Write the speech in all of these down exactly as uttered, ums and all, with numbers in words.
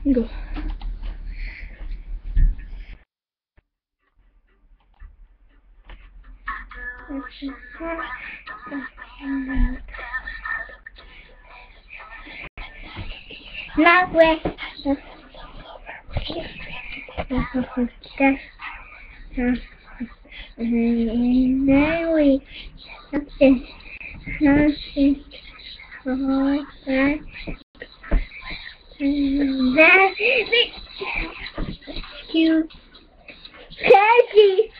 Go. Now we're now we nothing nothing all that that you Daddy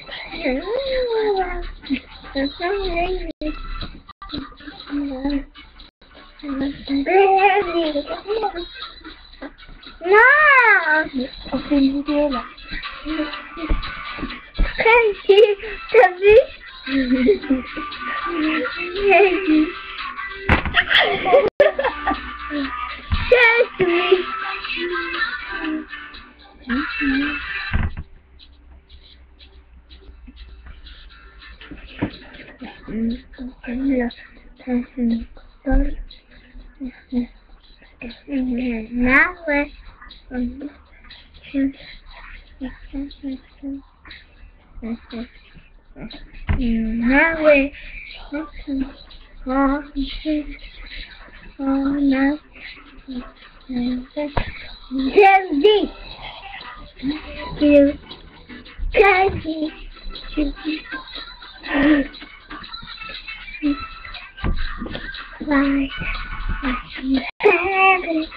no! Offendi là. Daddy, t'as vu? Daddy. Daddy. Now we're now we're all all now Daddy you Daddy Why baby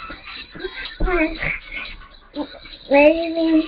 baby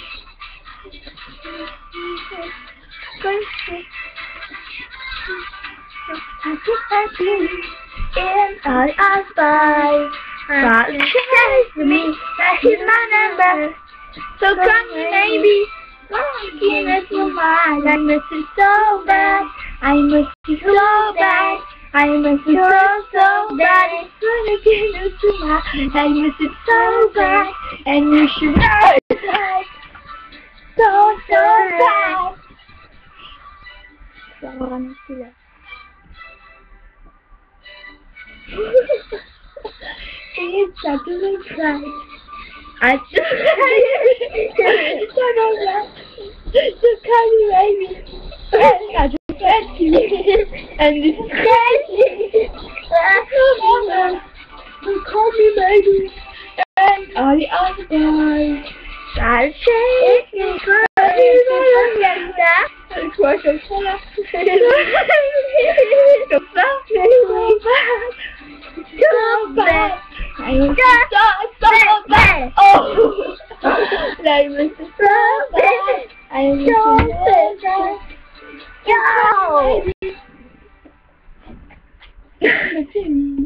happy in all our spies. Carly chased me, that is my number. So come maybe, looking at your mind. I miss you so bad, I miss you so bad, I miss you so so bad. It's gonna get into my, I miss you so bad, and you should know it. So so bad. Someone see that. It's such a surprise. I just I don't know. Just Carly Rae. I just can't see it. And this is crazy. You call me baby. And all the other guys. I'll change you for it's what I'm saying. So bad. So bad. I was so, so bad. Oh! I was so bad. I was so bad. Yo!